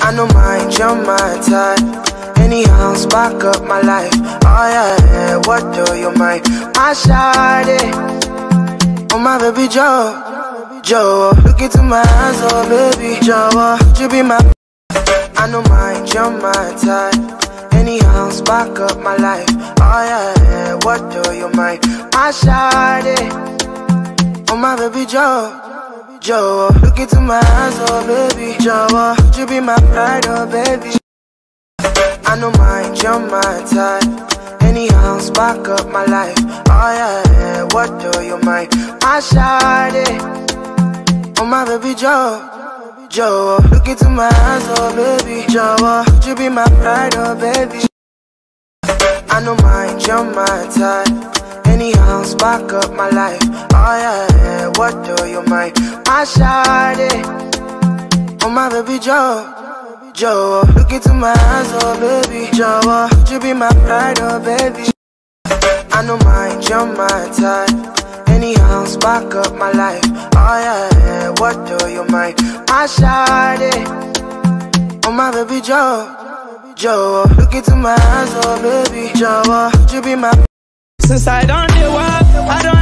I know mind, you're my type. Anyhow, spark up my life. Oh yeah, what do you mind? My shawty, oh my baby Jowo, look into my eyes, oh baby Jowo, would you be my? I know mind, you're my type. Anyhow, spark up my life. Oh yeah, what do you mind? My shawty, oh my baby Jowo, look into my eyes, oh baby Jowo, would you be my pride, oh baby? I know mind, you're my type. Anyhow, spark up my life. Oh yeah, what do you mind? My shawty, oh my baby Jowo, look into my eyes, oh baby Jowo, would you be my pride, oh baby? I know mind, you're my type. Anyhow, spark up my life. Oh yeah, what do you mind? My shawty, oh my baby Jowo, look into my eyes, oh baby Jowo, would you be my pride, oh baby? I know mind, you're my type. Anyhow, spark up my life. Oh yeah, what do you mind? My shawty, oh my baby Jowo, look into my eyes, oh baby Jowo, would you be my? Since I don't do what I don't